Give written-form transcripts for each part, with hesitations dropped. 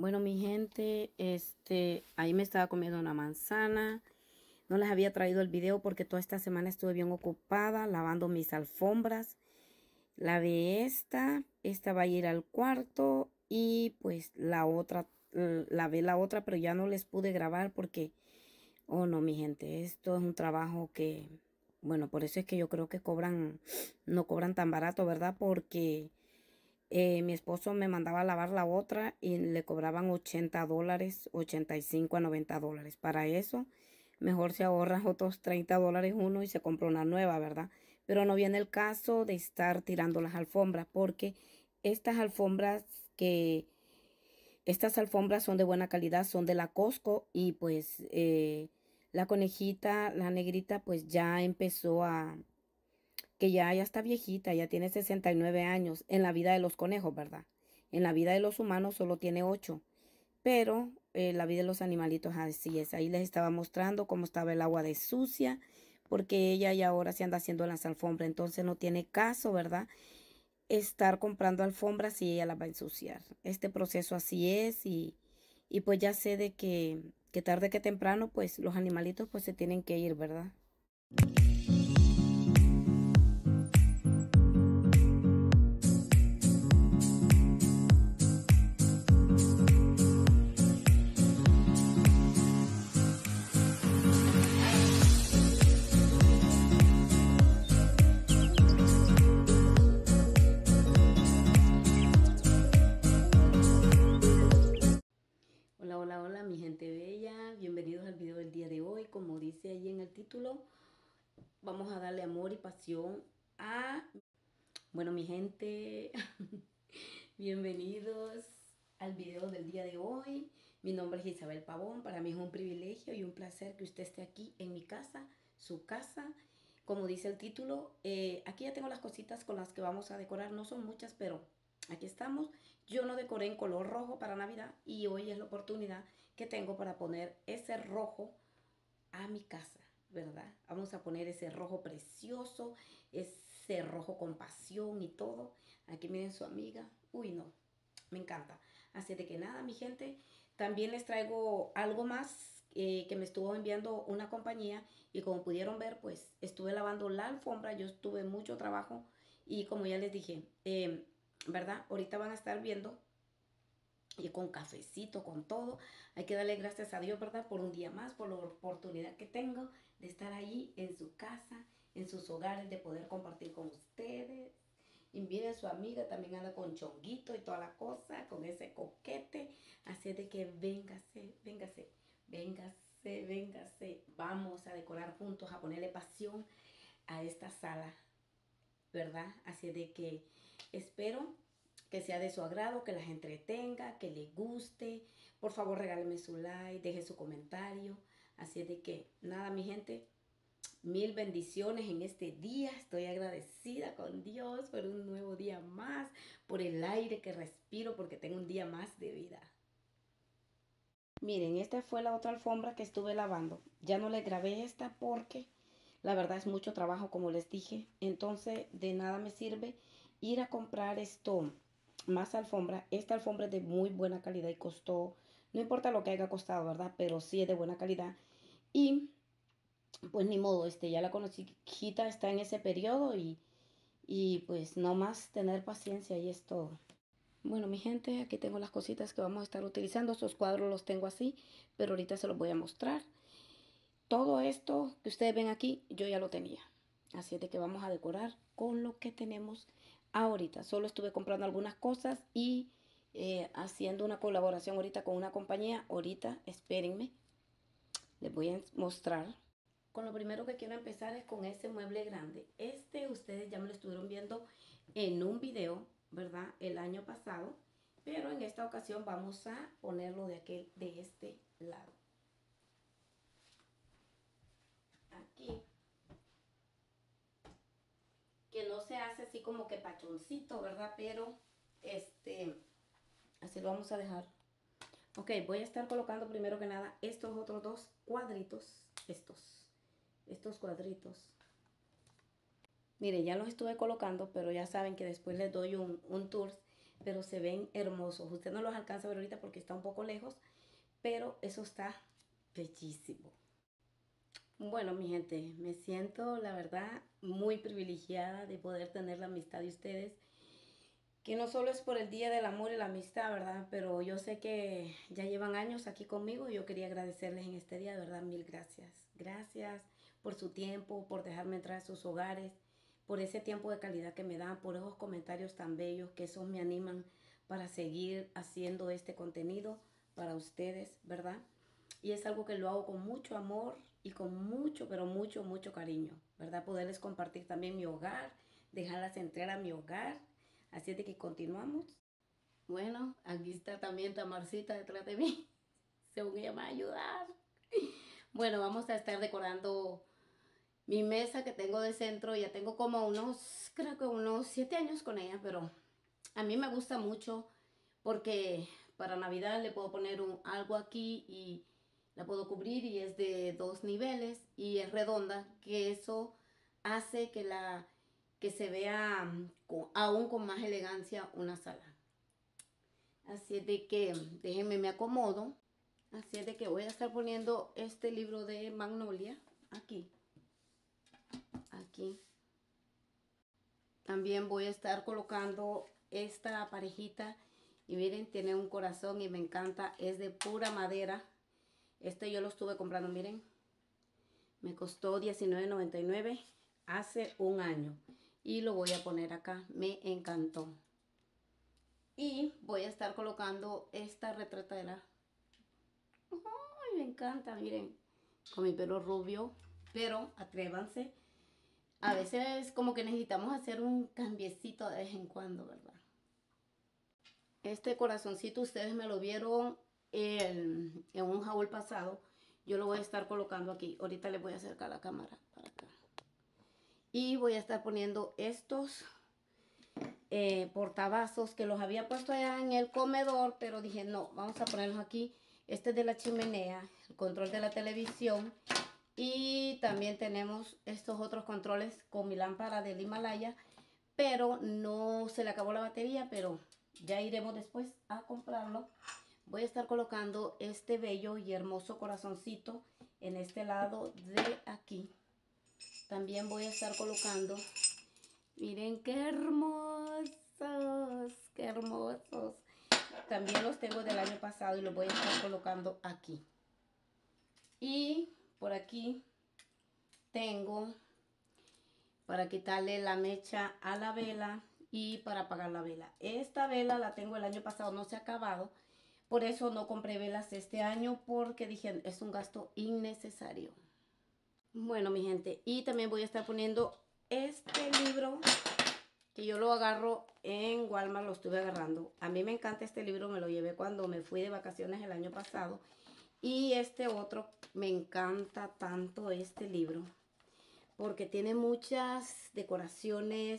Bueno, mi gente, ahí me estaba comiendo una manzana. No les había traído el video porque toda esta semana estuve bien ocupada lavando mis alfombras. Lavé esta va a ir al cuarto y pues la otra, lavé la otra, pero ya no les pude grabar porque, oh no, mi gente, esto es un trabajo que, bueno, por eso es que yo creo que no cobran tan barato, ¿verdad? Porque mi esposo me mandaba a lavar la otra y le cobraban $80, 85 a $90. Para eso, mejor se ahorra otros $30 uno y se compra una nueva, ¿verdad? Pero no viene el caso de estar tirando las alfombras, porque estas alfombras que, estas alfombras son de buena calidad, son de la Costco y pues la conejita, la negrita, pues ya empezó que ya está viejita, ya tiene 69 años en la vida de los conejos, ¿verdad? En la vida de los humanos solo tiene 8, pero la vida de los animalitos así es. Ahí les estaba mostrando cómo estaba el agua de sucia, porque ella ya ahora se anda haciendo las alfombras, entonces no tiene caso, ¿verdad? Estar comprando alfombras si ella las va a ensuciar. Este proceso así es y pues ya sé de que tarde que temprano, pues los animalitos pues se tienen que ir, ¿verdad? Hola, hola, hola, mi gente bella. Bienvenidos al video del día de hoy. Como dice ahí en el título, vamos a darle amor y pasión a... Bueno, mi gente, bienvenidos al video del día de hoy. Mi nombre es Isabel Pavón. Para mí es un privilegio y un placer que usted esté aquí en mi casa, su casa. Como dice el título, aquí ya tengo las cositas con las que vamos a decorar. No son muchas, pero aquí estamos. Yo no decoré en color rojo para Navidad y hoy es la oportunidad que tengo para poner ese rojo a mi casa, ¿verdad? Vamos a poner ese rojo precioso, ese rojo con pasión y todo. Aquí miren su amiga. Uy, no, me encanta. Así de que nada, mi gente, también les traigo algo más que me estuvo enviando una compañía y como pudieron ver, pues estuve lavando la alfombra, yo tuve mucho trabajo y como ya les dije, ¿verdad? Ahorita van a estar viendo y con cafecito, con todo. Hay que darle gracias a Dios, ¿verdad? Por un día más, por la oportunidad que tengo de estar ahí en su casa, en sus hogares, de poder compartir con ustedes. Y mire, su amiga también anda con chonguito y toda la cosa, con ese coquete. Así es de que véngase, véngase, véngase, véngase. Vamos a decorar juntos, a ponerle pasión a esta sala, ¿verdad? Así es de que espero que sea de su agrado, que las entretenga, que les guste. Por favor, regáleme su like, deje su comentario. Así es de que, nada, mi gente, mil bendiciones en este día. Estoy agradecida con Dios por un nuevo día más, por el aire que respiro, porque tengo un día más de vida. Miren, esta fue la otra alfombra que estuve lavando. Ya no le grabé esta porque la verdad es mucho trabajo, como les dije. Entonces, de nada me sirve ir a comprar más alfombra. Esta alfombra es de muy buena calidad y costó, no importa lo que haya costado, ¿verdad? Pero sí es de buena calidad. Y pues ni modo, ya la conejita está en ese periodo y pues no más tener paciencia y es todo. Bueno, mi gente, aquí tengo las cositas que vamos a estar utilizando. Estos cuadros los tengo así, pero ahorita se los voy a mostrar. Todo esto que ustedes ven aquí, yo ya lo tenía. Así es de que vamos a decorar con lo que tenemos ahorita. Solo estuve comprando algunas cosas y haciendo una colaboración ahorita con una compañía. Ahorita, espérenme, les voy a mostrar. Con lo primero que quiero empezar es con ese mueble grande. Ustedes ya me lo estuvieron viendo en un video, ¿verdad? El año pasado. Pero en esta ocasión vamos a ponerlo de este lado. Aquí. Que no se hace así como que pachoncito, ¿verdad? Pero, así lo vamos a dejar. Ok, voy a estar colocando primero que nada estos otros dos cuadritos. Estos cuadritos. Mire, ya los estuve colocando, pero ya saben que después les doy un tour pero se ven hermosos. Usted no los alcanza a ver ahorita porque está un poco lejos, pero eso está bellísimo. Bueno, mi gente, me siento, la verdad, muy privilegiada de poder tener la amistad de ustedes, que no solo es por el Día del Amor y la Amistad, ¿verdad? Pero yo sé que ya llevan años aquí conmigo y yo quería agradecerles en este día, de verdad, mil gracias. Gracias por su tiempo, por dejarme entrar a sus hogares, por ese tiempo de calidad que me dan, por esos comentarios tan bellos que esos me animan para seguir haciendo este contenido para ustedes, ¿verdad? Y es algo que lo hago con mucho amor y con mucho, pero mucho, mucho cariño, ¿verdad? Poderles compartir también mi hogar, dejarlas entrar a mi hogar. Así es de que continuamos. Bueno, aquí está también Tamarcita detrás de mí. Según ella me va a ayudar. Bueno, vamos a estar decorando mi mesa que tengo de centro. Ya tengo como unos, creo que unos 7 años con ella, pero a mí me gusta mucho porque para Navidad le puedo poner algo aquí y la puedo cubrir y es de 2 niveles y es redonda, que eso hace que se vea aún con más elegancia una sala. Así es de que déjenme me acomodo. Así es de que voy a estar poniendo este libro de Magnolia aquí. Aquí. También voy a estar colocando esta parejita. Y miren, tiene un corazón y me encanta. Es de pura madera. Este yo lo estuve comprando, miren. Me costó $19.99 hace un año. Y lo voy a poner acá. Me encantó. Y voy a estar colocando esta retratera. ¡Ay, me encanta! Miren, con mi pelo rubio. Pero atrévanse. A veces como que necesitamos hacer un cambiecito de vez en cuando, ¿verdad? Este corazoncito ustedes me lo vieron en un haul pasado. Yo lo voy a estar colocando aquí. Ahorita les voy a acercar la cámara para acá. Y voy a estar poniendo estos portavasos que los había puesto allá en el comedor, pero dije no, vamos a ponerlos aquí. Este es de la chimenea, el control de la televisión. Y también tenemos estos otros controles con mi lámpara del Himalaya, pero no se le acabó la batería, pero ya iremos después a comprarlo. Voy a estar colocando este bello y hermoso corazoncito en este lado de aquí. También voy a estar colocando, miren qué hermosos, qué hermosos. También los tengo del año pasado y los voy a estar colocando aquí. Y por aquí tengo para quitarle la mecha a la vela y para apagar la vela. Esta vela la tengo el año pasado, no se ha acabado. Por eso no compré velas este año porque dije es un gasto innecesario. Bueno, mi gente, y también voy a estar poniendo este libro que yo lo agarro en Walmart, lo estuve agarrando. A mí me encanta este libro, me lo llevé cuando me fui de vacaciones el año pasado. Y este otro, me encanta tanto este libro porque tiene muchas decoraciones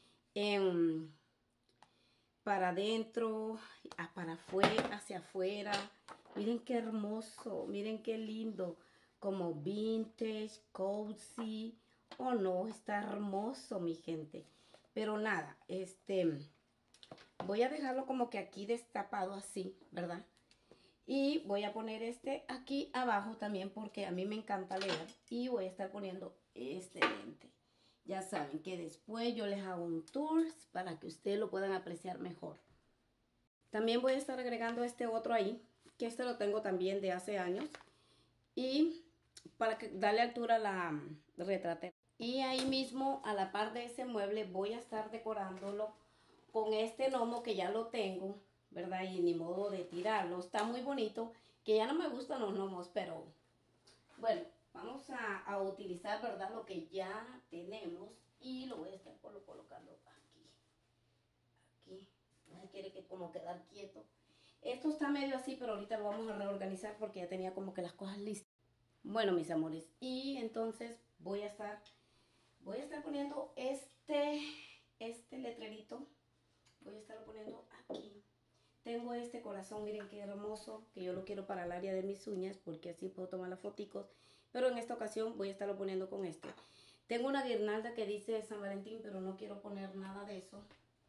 para adentro, para afuera, hacia afuera. Miren qué hermoso, miren qué lindo, como vintage, cozy. Oh no, está hermoso, mi gente. Pero nada, voy a dejarlo como que aquí destapado así, ¿verdad? Y voy a poner este aquí abajo también porque a mí me encanta leer. Y voy a estar poniendo este lente. Ya saben que después yo les hago un tour para que ustedes lo puedan apreciar mejor. También voy a estar agregando este otro ahí, que este lo tengo también de hace años. Y para darle altura a la retratera. Y ahí mismo a la par de ese mueble voy a estar decorándolo con este gnomo que ya lo tengo, ¿verdad? Y ni modo de tirarlo. Está muy bonito, que ya no me gustan los gnomos, pero bueno, vamos a utilizar, ¿verdad? Lo que ya tenemos y lo voy a estar colocando aquí. Aquí. No quiere que como quedar quieto. Esto está medio así, pero ahorita lo vamos a reorganizar porque ya tenía como que las cosas listas. Bueno, mis amores, y entonces voy a estar poniendo este letrerito. Voy a estarlo poniendo aquí. Tengo este corazón, miren qué hermoso, que yo lo quiero para el área de mis uñas, porque así puedo tomar las foticos. Pero en esta ocasión voy a estarlo poniendo con este. Tengo una guirnalda que dice San Valentín, pero no quiero poner nada de eso,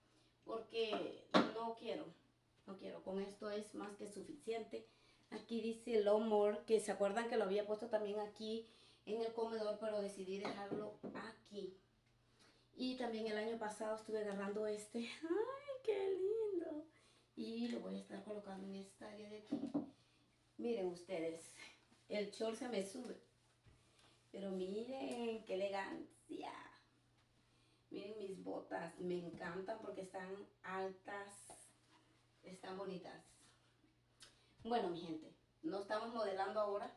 porque no quiero, con esto es más que suficiente. Aquí dice Low More, que se acuerdan que lo había puesto también aquí en el comedor, pero decidí dejarlo aquí. Y también el año pasado estuve agarrando este. ¡Ay, qué lindo! Y lo voy a estar colocando en esta área de aquí. Miren ustedes, el short se me sube. Pero miren qué elegancia. Miren mis botas, me encantan porque están altas, están bonitas. Bueno, mi gente, no estamos modelando ahora.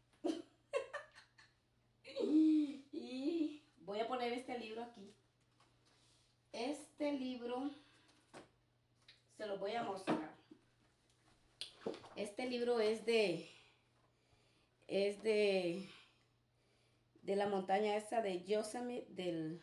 Y voy a poner este libro aquí. Este libro se lo voy a mostrar. Este libro es de la montaña esa de Yosemite, del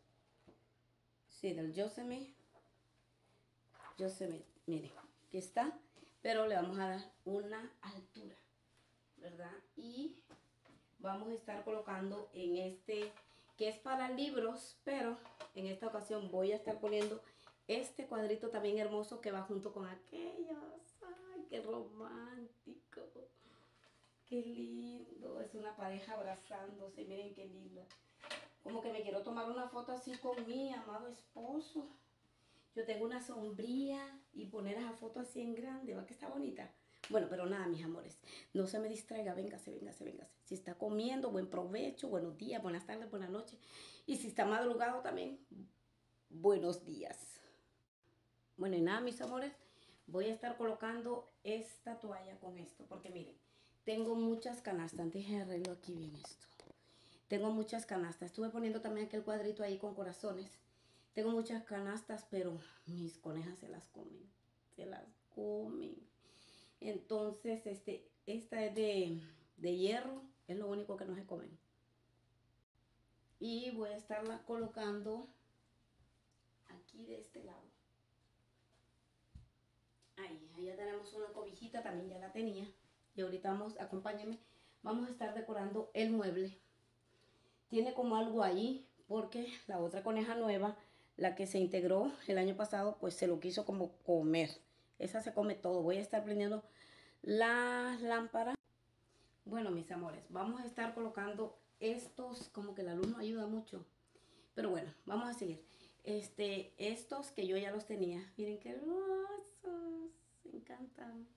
Yosemite. Yosemite, mire, aquí está, pero le vamos a dar una altura, ¿verdad? Y vamos a estar colocando en este, que es para libros, pero en esta ocasión voy a estar poniendo este cuadrito también hermoso que va junto con aquellos. ¡Ay, qué romántico! ¡Qué lindo! Es una pareja abrazándose, miren qué linda. Como que me quiero tomar una foto así con mi amado esposo. Yo tengo una sombría y poner esa foto así en grande, ¿va que está bonita? Bueno, pero nada, mis amores, no se me distraiga, véngase, véngase, véngase. Si está comiendo, buen provecho, buenos días, buenas tardes, buenas noches. Y si está madrugado también, buenos días. Bueno, y nada, mis amores, voy a estar colocando esta toalla con esto, porque miren, tengo muchas canastas. Dejen arreglo aquí bien esto. Tengo muchas canastas. Estuve poniendo también aquel cuadrito ahí con corazones. Tengo muchas canastas, pero mis conejas se las comen. Se las comen. Entonces, esta es de hierro. Es lo único que no se comen. Y voy a estarla colocando aquí de este lado. Ahí ya tenemos una cobijita, también ya la tenía. Y ahorita vamos, acompáñenme, vamos a estar decorando el mueble. Tiene como algo ahí, porque la otra coneja nueva, la que se integró el año pasado, pues se lo quiso como comer. Esa se come todo. Voy a estar prendiendo las lámparas. Bueno, mis amores, vamos a estar colocando estos, como que la luz no ayuda mucho. Pero bueno, vamos a seguir. Estos que yo ya los tenía. Miren qué hermosos. Me encantan.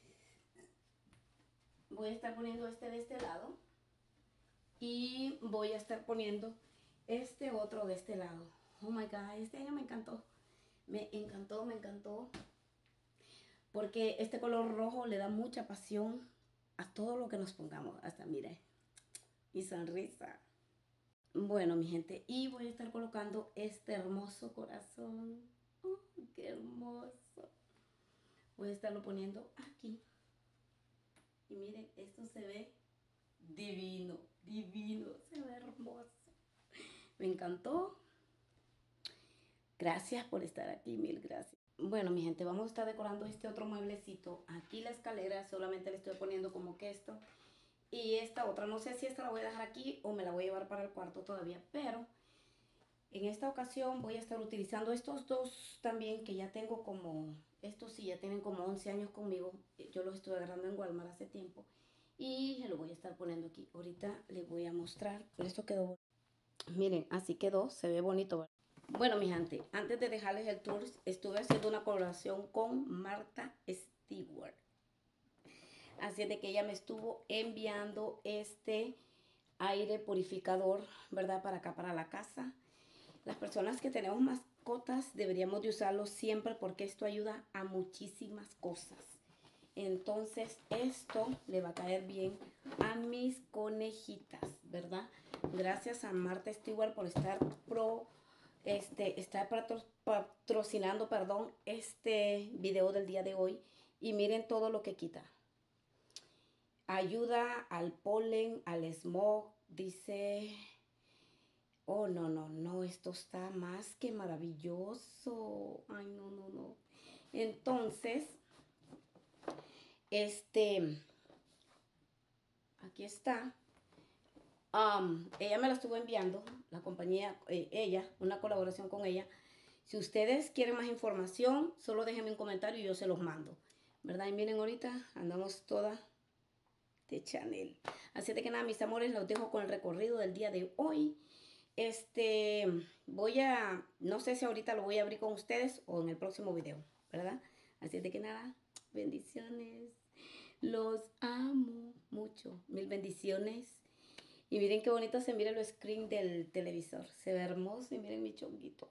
Voy a estar poniendo este de este lado. Y voy a estar poniendo este otro de este lado. Oh my God, este año me encantó. Me encantó, me encantó. Porque este color rojo le da mucha pasión a todo lo que nos pongamos. Hasta mire, mi sonrisa. Bueno, mi gente, y voy a estar colocando este hermoso corazón. Oh, qué hermoso. Voy a estarlo poniendo aquí. Y miren, esto se ve divino, divino. Se ve hermoso. Me encantó. Gracias por estar aquí, mil gracias. Bueno, mi gente, vamos a estar decorando este otro mueblecito. Aquí la escalera solamente le estoy poniendo como que esto. Y esta otra, no sé si esta la voy a dejar aquí o me la voy a llevar para el cuarto todavía. Pero en esta ocasión voy a estar utilizando estos dos también que ya tengo como... Estos sí ya tienen como 11 años conmigo. Yo los estuve agarrando en Walmart hace tiempo. Y se lo voy a estar poniendo aquí. Ahorita les voy a mostrar. Pero esto quedó bonito. Miren, así quedó. Se ve bonito, ¿verdad? Bueno, mi gente, antes de dejarles el tour, estuve haciendo una colaboración con Martha Stewart. Así de que ella me estuvo enviando este aire purificador, ¿verdad? Para acá, para la casa. Las personas que tenemos mascotas deberíamos de usarlo siempre porque esto ayuda a muchísimas cosas. Entonces esto le va a caer bien a mis conejitas, ¿verdad? Gracias a Martha Stewart por estar está patrocinando, perdón, este video del día de hoy. Y miren todo lo que quita. Ayuda al polen, al smog, dice... Oh, no, no, no, esto está más que maravilloso. Ay, no, no, no. Entonces, aquí está. Ella me lo estuvo enviando, la compañía, ella, una colaboración con ella, Si ustedes quieren más información, solo déjenme un comentario y yo se los mando, ¿verdad? Y miren, ahorita andamos todas de Chanel. Así de que nada, mis amores, los dejo con el recorrido del día de hoy. No sé si ahorita lo voy a abrir con ustedes o en el próximo video, ¿verdad? Así de que nada, bendiciones. Los amo mucho. Mil bendiciones. Y miren qué bonito se mira el screen del televisor. Se ve hermoso y miren mi chonguito.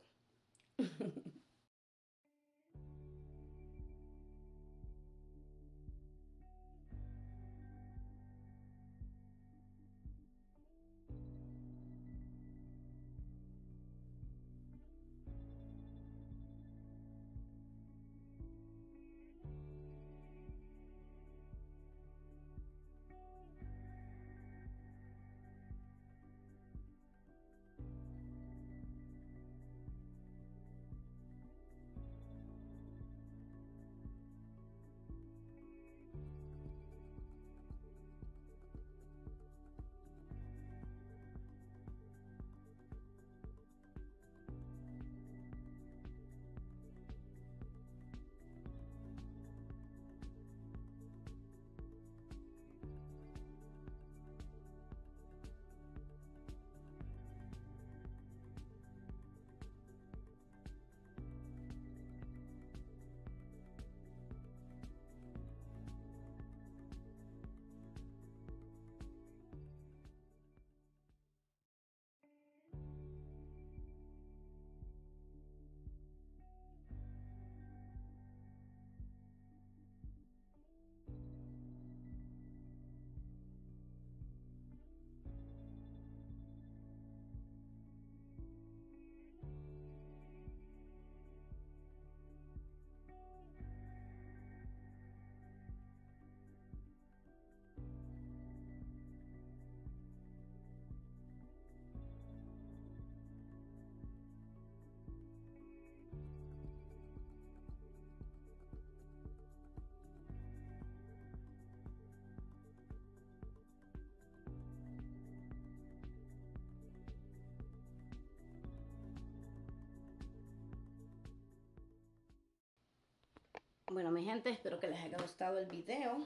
Bueno, mi gente, espero que les haya gustado el video.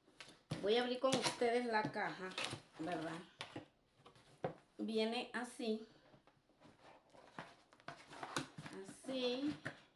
Voy a abrir con ustedes la caja, ¿verdad? Viene así. Así.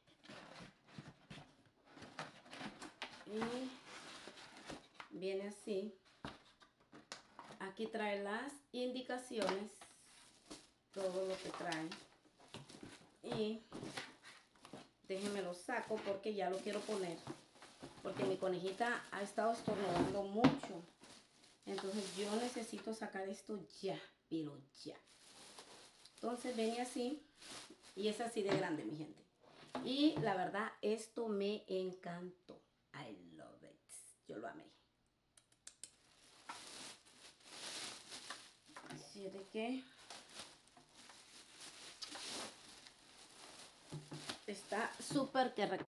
Y viene así. Aquí trae las indicaciones. Todo lo que trae. Y déjenme lo saco porque ya lo quiero poner. Porque mi conejita ha estado estornudando mucho. Entonces yo necesito sacar esto ya, pero ya. Entonces viene así. Y es así de grande, mi gente. Y la verdad, esto me encantó. I love it. Yo lo amé. Así de que está súper que